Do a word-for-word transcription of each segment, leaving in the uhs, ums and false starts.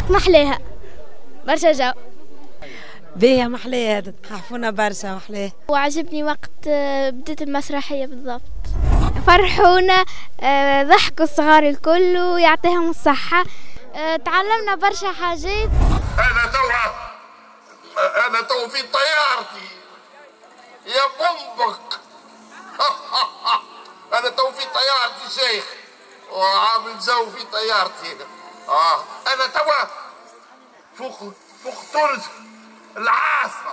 حق محليها برشا جو. باهية محليها حفونا برشا محليها. وعجبني وقت بدت المسرحية بالضبط، فرحونا، ضحكوا الصغار الكل ويعطيهم الصحة، تعلمنا برشا حاجات. أنا توا أنا توا في طيارتي يا بومبك. أنا توا في طيارتي شيخ وعامل جو في طيارتي. آه أنا توا فوق فوق تونس العاصمة.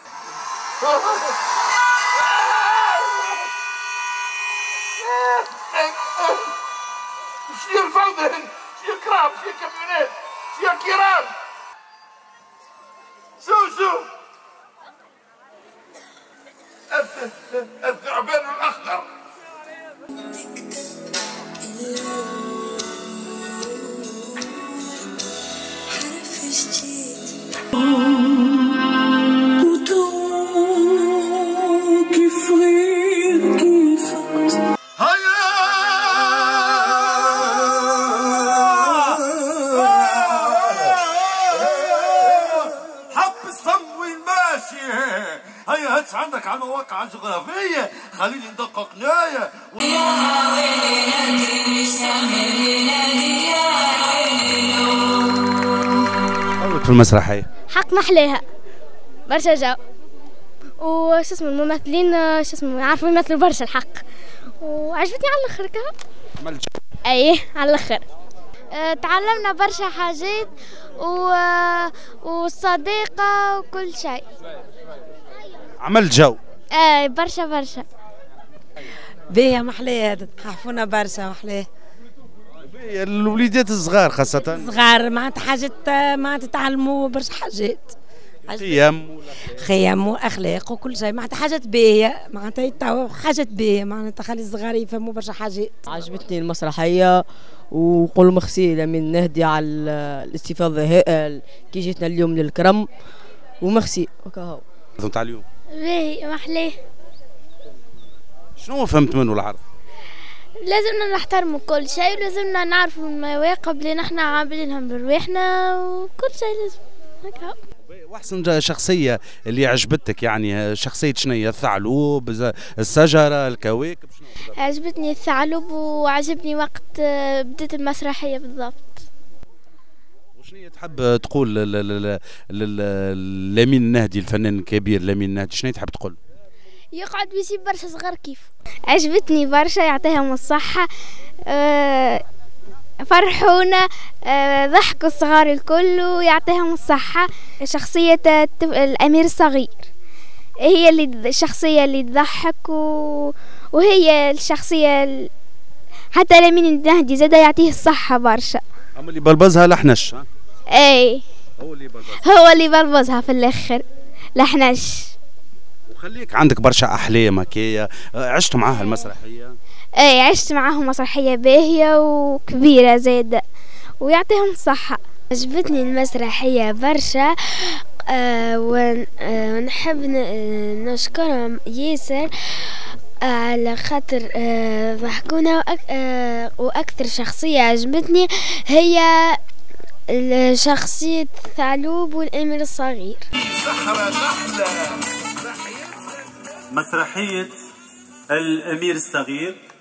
شنو الفوضى هنا؟ شنو كرام؟ شنو كاميونات؟ شنو كيران؟ شو شو؟ الثعبان الأخضر. هيا هاتش عندك على المواقع الجغرافية، خليني ندقق نايا. في المسرحية حق محليها برشا جو، وش اسمه الممثلين شو اسمه يعرفوا يمثلوا برشا الحق، وعجبتني على الاخر كها. عمل جو. ايه على الاخر. أه تعلمنا برشا حاجات و... والصديقة وكل شيء. عمل جو. ايه برشا برشا. باهية محليها حفونا برشا محليها. الوليدات الصغار خاصة صغار معناتها حاجات معناتها تعلموا برشا حاجات، خيام خيام واخلاق وكل شيء، معناتها حاجات باهية، معناتها حاجات باهية، معناتها خلي الصغار يفهموا برشا حاجات. عجبتني المسرحية وقول مخسي لمن نهدي على الاستفاضة كي جيتنا اليوم للكرم، ومخسي وكهو. تاع اليوم باهي محليه. شنو فهمت منه العرض؟ لازمنا نحترموا كل شيء، ولازمنا نعرفوا المواقف اللي نحن عاملينهم برواحنا وكل شيء لازم هكا. واحسن شخصية اللي عجبتك يعني شخصية شنية؟ الثعلب، الشجرة، الكواكب؟ شنو عجبتني الثعلب، وعجبني وقت بدت المسرحية بالضبط. وشنية تحب تقول لامين النهدي الفنان الكبير لامين النهدي، شنية تحب تقول؟ يقعد ويسيب برشا صغار كيف. عجبتني برشا، يعطيهم الصحة، أه فرحونا، أه ضحكوا الصغار الكل ويعطيهم الصحة. شخصية الأمير الصغير هي اللي الشخصية اللي تضحك، و... وهي الشخصية حتى لمين النهدي زاد يعطيه الصحة برشا. أما اللي بلبزها لحنش. ها؟ اي هو اللي بلبزها هو اللي بلبزها في الآخر لحنش. وخليك عندك برشا أحلام هكايا، عشت معاها المسرحية؟ اي عشت معاهم مسرحية باهية وكبيرة زادة ويعطيهم الصحة. عجبتني المسرحية برشا، آه ونحب نشكرهم ياسر آه على خاطر آه ضحكونا. وأك آه وأكثر شخصية عجبتني هي شخصية الثعلب والأمير الصغير. مسرحية الأمير الصغير